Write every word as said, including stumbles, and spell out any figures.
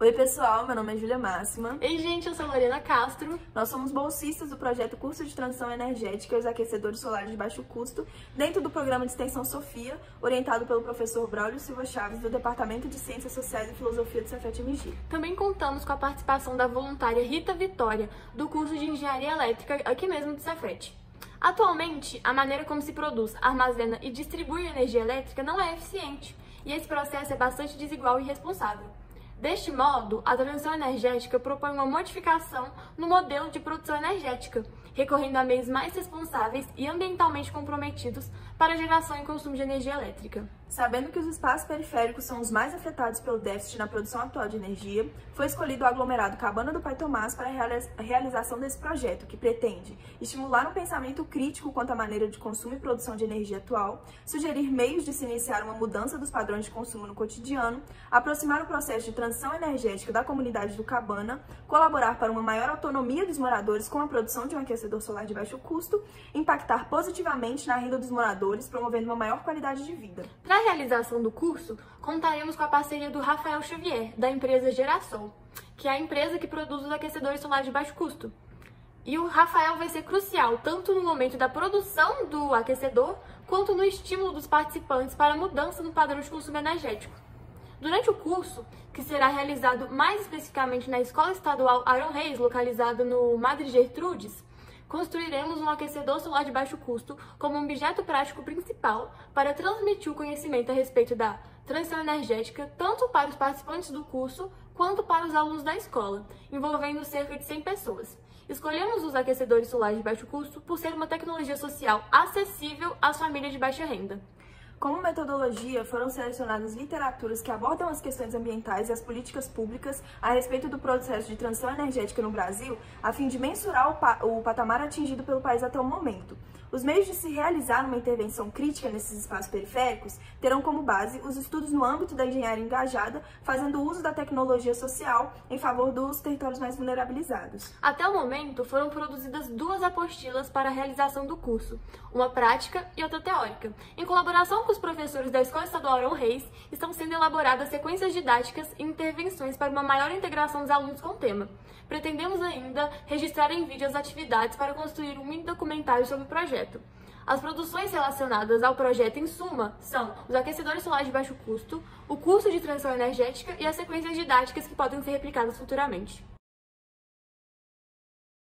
Oi pessoal, meu nome é Júlia Máxima. Ei gente, eu sou Lorena Castro. Nós somos bolsistas do projeto Curso de Transição Energética e os Aquecedores Solares de Baixo Custo, dentro do programa de extensão Sofia, orientado pelo professor Braulio Silva Chaves, do Departamento de Ciências Sociais e Filosofia do Cefet-M G. Também contamos com a participação da voluntária Rita Vitória, do curso de Engenharia Elétrica, aqui mesmo do Cefet. Atualmente, a maneira como se produz, armazena e distribui energia elétrica não é eficiente, e esse processo é bastante desigual e irresponsável. Deste modo, a transição energética propõe uma modificação no modelo de produção energética, recorrendo a meios mais responsáveis e ambientalmente comprometidos para a geração e consumo de energia elétrica. Sabendo que os espaços periféricos são os mais afetados pelo déficit na produção atual de energia, foi escolhido o aglomerado Cabana do Pai Tomás para a realização desse projeto, que pretende estimular um pensamento crítico quanto à maneira de consumo e produção de energia atual, sugerir meios de se iniciar uma mudança dos padrões de consumo no cotidiano, aproximar o processo de transição energética da comunidade do Cabana, colaborar para uma maior autonomia dos moradores com a produção de um aquecedor solar de baixo custo, impactar positivamente na renda dos moradores, promovendo uma maior qualidade de vida. Para a realização do curso, contaremos com a parceria do Rafael Xavier, da empresa Geração, que é a empresa que produz os aquecedores solares de baixo custo. E o Rafael vai ser crucial tanto no momento da produção do aquecedor, quanto no estímulo dos participantes para a mudança no padrão de consumo energético. Durante o curso, que será realizado mais especificamente na Escola Estadual Aron Reis, localizada no Madre Gertrudes, construiremos um aquecedor solar de baixo custo como um objeto prático principal para transmitir o conhecimento a respeito da transição energética tanto para os participantes do curso quanto para os alunos da escola, envolvendo cerca de cem pessoas. Escolhemos os aquecedores solares de baixo custo por ser uma tecnologia social acessível às famílias de baixa renda. Como metodologia, foram selecionadas literaturas que abordam as questões ambientais e as políticas públicas a respeito do processo de transição energética no Brasil, a fim de mensurar o, pa o patamar atingido pelo país até o momento. Os meios de se realizar uma intervenção crítica nesses espaços periféricos terão como base os estudos no âmbito da engenharia engajada, fazendo uso da tecnologia social em favor dos territórios mais vulnerabilizados. Até o momento, foram produzidas duas apostilas para a realização do curso, uma prática e outra teórica. Em colaboração com os professores da Escola Estadual Aron Reis, estão sendo elaboradas sequências didáticas e intervenções para uma maior integração dos alunos com o tema. Pretendemos ainda registrar em vídeo as atividades para construir um mini documentário sobre o projeto. As produções relacionadas ao projeto, em suma, são os aquecedores solares de baixo custo, o curso de transição energética e as sequências didáticas que podem ser replicadas futuramente.